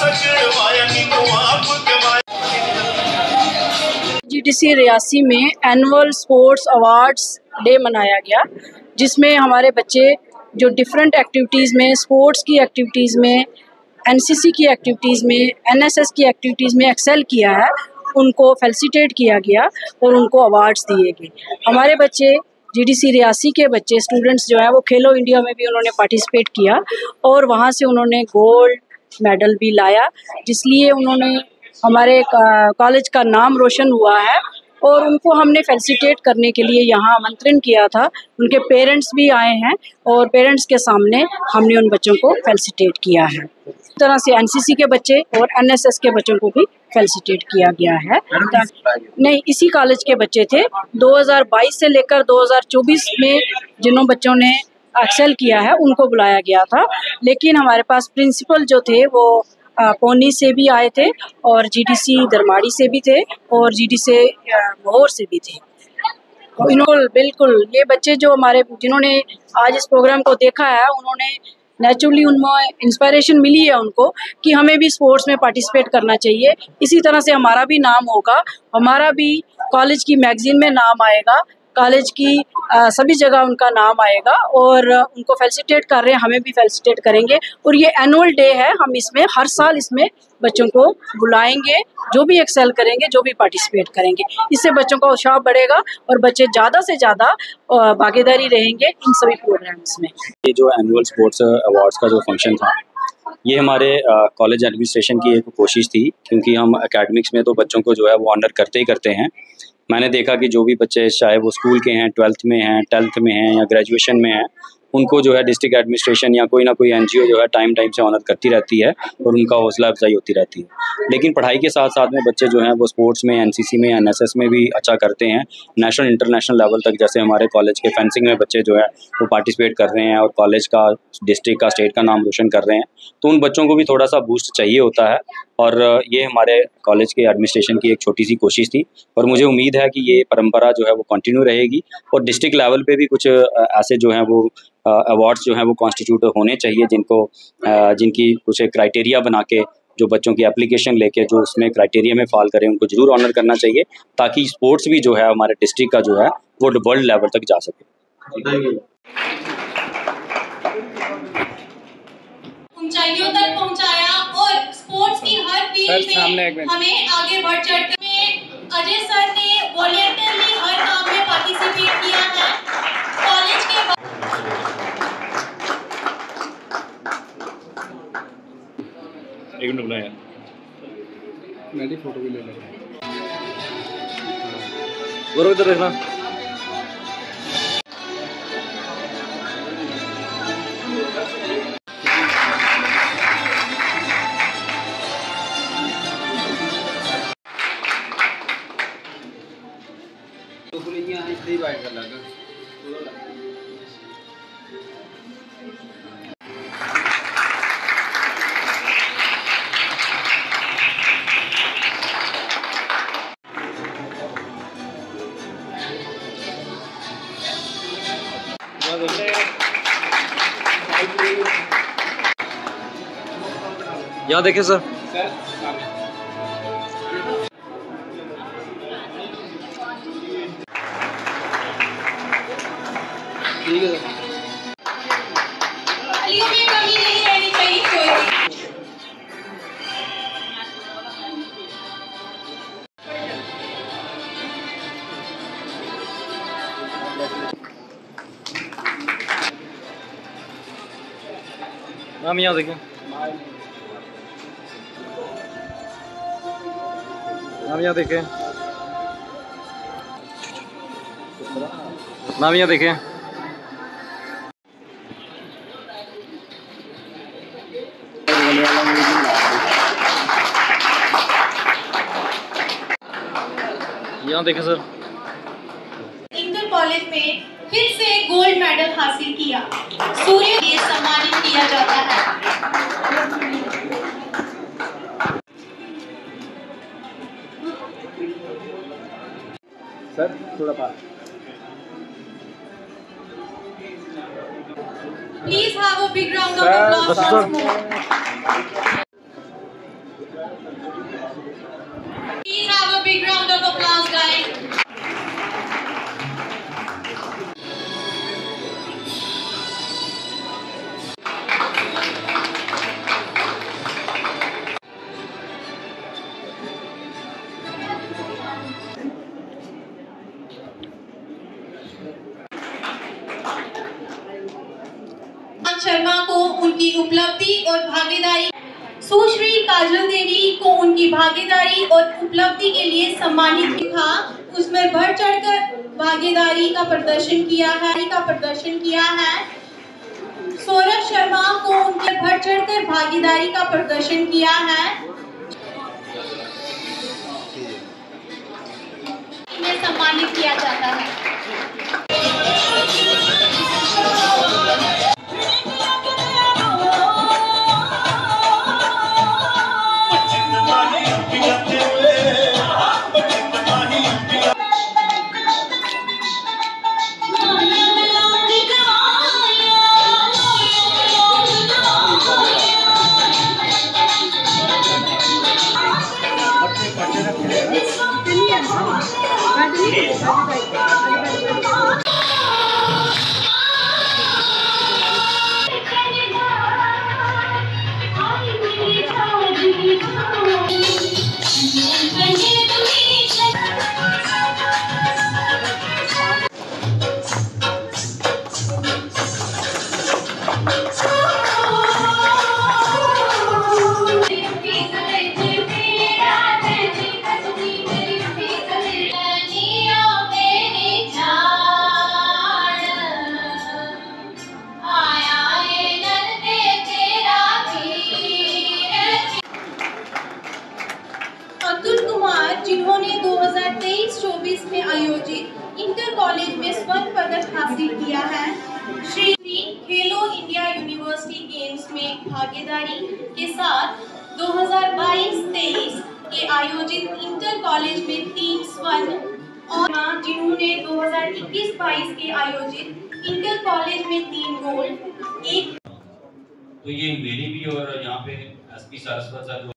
GDC Reasi में annual sports awards day मनाया गया, जिसमें हमारे बच्चे जो डिफरेंट एक्टिविटीज़ में, स्पोर्ट्स की एक्टिविटीज़ में, NCC की एक्टिविटीज़ में, NSS की एक्टिविटीज़ में एक्सेल किया है, उनको फेलिसिटेट किया गया और उनको अवार्ड्स दिए गए। हमारे बच्चे GDC रियासी के बच्चे स्टूडेंट्स जो हैं वो खेलो इंडिया में भी उन्होंने पार्टिसिपेट किया और वहाँ से उन्होंने गोल्ड मेडल भी लाया, जिसलिए उन्होंने हमारे कॉलेज का नाम रोशन हुआ है और उनको हमने फेलिसिटेट करने के लिए यहाँ आमंत्रण किया था। उनके पेरेंट्स भी आए हैं और पेरेंट्स के सामने हमने उन बच्चों को फेलिसिटेट किया है। इस तरह से NCC के बच्चे और NSS के बच्चों को भी फेलिसिटेट किया गया है। नहीं, इसी कॉलेज के बच्चे थे। 2022 से लेकर 2024 में जिन बच्चों ने एक्सेल किया है उनको बुलाया गया था, लेकिन हमारे पास प्रिंसिपल जो थे वो पौनी से भी आए थे और GDC दरमाड़ी से भी थे और GDC भोर से भी थे। बिल्कुल ये बच्चे जो हमारे जिन्होंने आज इस प्रोग्राम को देखा है, उन्होंने नेचुरली उनमें इंस्पिरेशन मिली है उनको कि हमें भी स्पोर्ट्स में पार्टिसिपेट करना चाहिए। इसी तरह से हमारा भी नाम होगा, हमारा भी कॉलेज की मैगजीन में नाम आएगा, कॉलेज की सभी जगह उनका नाम आएगा और उनको फेलिसिटेट कर रहे हैं, हमें भी फेलिसिटेट करेंगे। और ये एनुअल डे है, हम इसमें हर साल इसमें बच्चों को बुलाएंगे, जो भी एक्सेल करेंगे, जो भी पार्टिसिपेट करेंगे। इससे बच्चों का उत्साह बढ़ेगा और बच्चे ज़्यादा से ज़्यादा भागीदारी रहेंगे इन सभी प्रोग्राम्स में। ये जो एनुअल स्पोर्ट्स अवार्ड्स का जो फंक्शन था, ये हमारे कॉलेज एडमिनिस्ट्रेशन की एक कोशिश थी, क्योंकि हम एकेडमिक्स में तो बच्चों को जो है वो ऑनर करते ही करते हैं। मैंने देखा कि जो भी बच्चे चाहे वो स्कूल के हैं, 12th में हैं, 10th में हैं या ग्रेजुएशन में हैं, उनको जो है डिस्ट्रिक्ट एडमिनिस्ट्रेशन या कोई ना कोई NGO जो है टाइम से ऑनर करती रहती है और उनका हौसला अफजाई होती रहती है। लेकिन पढ़ाई के साथ साथ में बच्चे जो हैं वो स्पोर्ट्स में, NCC में, NSS में भी अच्छा करते हैं। नेशनल इंटरनेशनल लेवल तक जैसे हमारे कॉलेज के फेंसिंग में बच्चे जो है वो पार्टिसिपेट कर रहे हैं और कॉलेज का, डिस्ट्रिक्ट का, स्टेट का नाम रोशन कर रहे हैं। तो उन बच्चों को भी थोड़ा सा बूस्ट चाहिए होता है और ये हमारे कॉलेज के एडमिनिस्ट्रेशन की एक छोटी सी कोशिश थी और मुझे उम्मीद है कि ये परंपरा जो है वो कंटिन्यू रहेगी और डिस्ट्रिक्ट लेवल पे भी कुछ ऐसे जो हैं वो अवार्ड्स जो हैं वो कॉन्स्टिट्यूट होने चाहिए, जिनकी कुछ क्राइटेरिया बना के जो बच्चों की एप्लीकेशन लेके जो उसमें क्राइटेरिया में फॉल करें, उनको ज़रूर ऑनर करना चाहिए, ताकि स्पोर्ट्स भी जो है हमारे डिस्ट्रिक्ट का जो है वो वर्ल्ड लेवल तक जा सके, ऊंचाइयों तक पहुंचाया और स्पोर्ट्स की हर फील्ड में हमें आगे बढ़ चढ़ के अजय सर ने वॉलंटियरली हर काम में पार्टिसिपेट किया है। कॉलेज के एक मिनट बुलाया, मेरी फोटो भी ले लेना। गौरव इधर देखना। यहाँ देखिए सर, ठीक है सर। तालियों में कमी नहीं रहनी चाहिए कोई भी। मैम यहाँ देखिए, मैम यहाँ देखिए, मैम यहाँ देखिए। यहाँ देखें सर, इंटर कॉलेज में फिर से गोल्ड मेडल हासिल किया। सूर्य के सम्मानित किया जाता है। सर थोड़ा पास। Please have a big round of applause. Sharma को उनकी उपलब्धि और भागीदारी, सुश्री काजल देवी को उनकी भागीदारी और उपलब्धि के लिए सम्मानित था। उसमें बढ़ चढ़कर भागीदारी का प्रदर्शन किया है। सौरभ शर्मा को उनके बढ़ चढ़कर भागीदारी का प्रदर्शन किया है। इन्हें सम्मानित किया जाता है। जिन्होंने 2023-24 में आयोजित इंटर कॉलेज में स्वर्ण पदक हासिल किया है। श्री खेलो इंडिया यूनिवर्सिटी गेम्स में भागीदारी के साथ 2022-23 के आयोजित इंटर कॉलेज में 3 स्वर्ण और जिन्होंने 2021-22 के आयोजित इंटर कॉलेज में 3 गोल्ड, 1। तो ये मेरी भी और यहाँ पे एसपी सारस्वत सर